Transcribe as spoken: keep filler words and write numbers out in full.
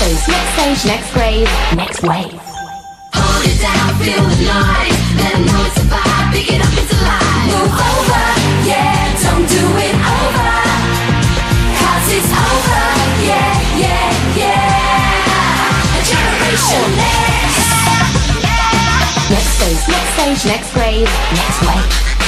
phase, next stage, next grave, next wave. Hold it down, feel the noise. Let 'em know it's a vibe, pick it up, it's alive. Move over, yeah, don't do it over. Cause it's over, yeah, yeah, yeah. A generation next. Next phase, next stage, next grave, next wave.